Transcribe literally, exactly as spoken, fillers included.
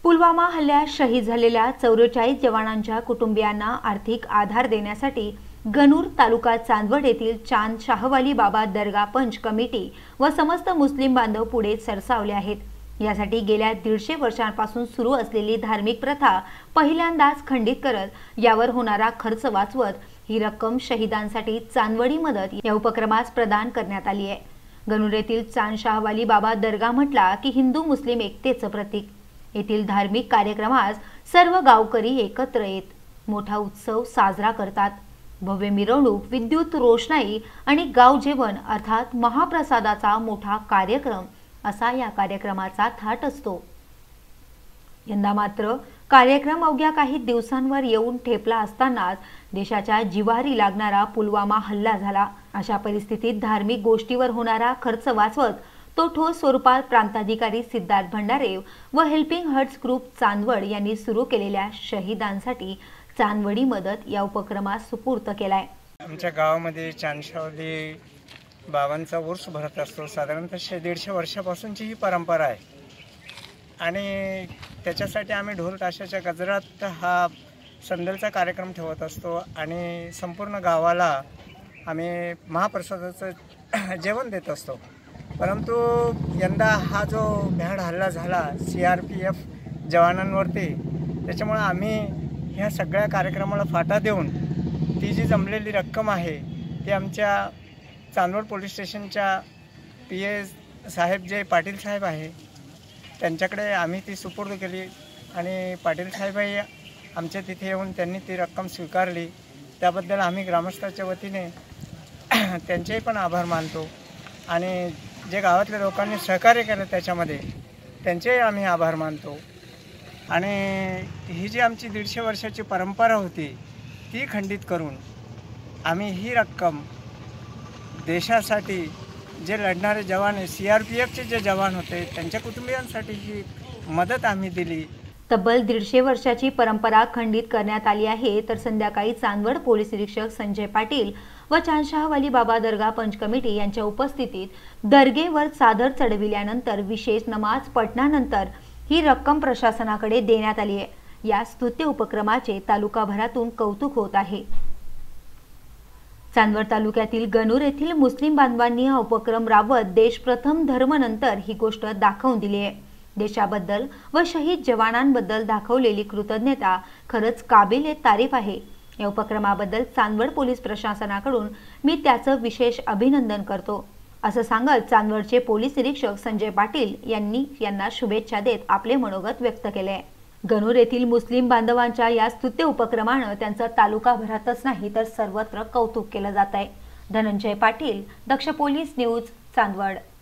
पुलवामा हल्ल्यात शहीद झालेल्या चौवेचाळीस जवानांच्या कुटुंबियांना आर्थिक आधार देण्यासाठी गणूर तालुका चांदवड येथील चांद शाहवाली बाबा दर्गा पंच कमिटी व समस्त मुस्लिम बांधव पुढे सरसावले आहेत। यासाठी गेल्या दीडशे वर्षांपासून सुरू असलेली धार्मिक प्रथा पहिल्यांदाच खंडित करत यावर होणारा खर्च वाचवत ही रक्कम शहीदांसाठी चांदवडी मदत या उपक्रमास प्रदान करण्यात आली आहे। गणूर येथील चांद शाहवाली बाबा दर्गा म्हटला की हिंदू मुस्लिम एकतेचं प्रतीक। येथील धार्मिक कार्यक्रमास सर्व गावकरी एकत्र येत मोठा उत्सव साजरा करतात। भव्य मिरवणूक, विद्युत रोषणाई आणि गाव जेवण अर्थात महाप्रसादाचा मोठा कार्यक्रम असा या कार्यक्रमाचा थाट असतो। यंदा मात्र कार्यक्रम अवघ्या काही दिवसांवर येऊन ठेपला असतानाच देशाच्या जिव्हारी लागणारा पुलवामा हल्ला झाला। अशा परिस्थितीत धार्मिक गोष्टीवर होणारा खर्च वाचवत तो ठोस स्वरूपात प्रांताधिकारी सिद्धार्थ भंडारे व हेल्पिंग हार्ट्स ग्रुप चांदवड यांनी सुरू केलेल्या शहीदांसाठी चांदवडी मदत या उपक्रमास सुपूर्त केलाय। आमच्या गावामध्ये चांदशावली बाबांचा उर्स भरत असतो। साधारणतः दीडशे वर्षापासूनची ही परंपरा आहे आणि त्याच्यासाठी आम्ही ढोल ताशाच्या गजरात हा संदलचा कार्यक्रम ठेवत असतो आणि संपूर्ण गावाला आम्ही महाप्रसादाचं जेवण देत असतो। परंतु यंदा हा जो भ्याड हल्ला झाला सी आर पी एफ जवानांवरती, त्याच्यामुळे आम्ही ह्या सगळ्या कार्यक्रमाला फाटा देऊन ती जी जमलेली रक्कम आहे ती आमच्या चांदवड पोलीस स्टेशनच्या पी ए साहेब जे पाटील साहेब आहे त्यांच्याकडे आम्ही ती सुपूर्द केली आणि पाटील साहेबही आमच्या तिथे येऊन त्यांनी ती रक्कम स्वीकारली। त्याबद्दल आम्ही ग्रामस्थाच्या वतीने त्यांचेही पण आभार मानतो आणि जे गावातल्या लोकांनी सहकार्य केलं त्याच्यामध्ये त्यांचेही आम्ही आभार मानतो। आणि ही जी आमची दीडशे वर्षाची परंपरा होती ती खंडित करून आम्ही ही रक्कम देशासाठी जे लढणारे जवान आहे, सी आर पी एफचे जे जवान होते त्यांच्या कुटुंबियांसाठी ही मदत आम्ही दिली। तब्बल दीडशे वर्षाची परंपरा खंडित करण्यात आली आहे। तर संध्याकाळी चांदवड पोलीस निरीक्षक संजय पाटील व चांदशाहवाली बाबा दर्गा पंच कमिटी यांच्या उपस्थितीत दर्गेवर चादर चढविल्यानंतर विशेष नमाज पठणानंतर ही रक्कम प्रशासनाकडे देण्यात आली आहे। या स्तुत्य उपक्रमाचे तालुकाभरातून कौतुक होत आहे। चांदवड तालुक्यातील गणूर येथील मुस्लिम बांधवांनी हा उपक्रम राबवत देश प्रथम धर्म नंतर ही गोष्ट दाखवून दिली आहे। देशाबद्दल व शहीद जवानांबद्दल दाखवलेली कृतज्ञता खरंच काबिल तारीफ आहे। या उपक्रमाबद्दल चांदवड पोलीस प्रशासनाकडून मी त्याचं विशेष अभिनंदन करतो असं सांगत चांदवडचे पोलीस निरीक्षक संजय पाटील यांनी यांना शुभेच्छा देत आपले मनोगत व्यक्त केले। गणूर येथील मुस्लिम बांधवांच्या या स्तुत्य उपक्रमानं त्यांचं तालुकाभरातच नाही तर सर्वत्र कौतुक केलं जात आहे। Dhananjay Patil, Daksh police news, Chandwad.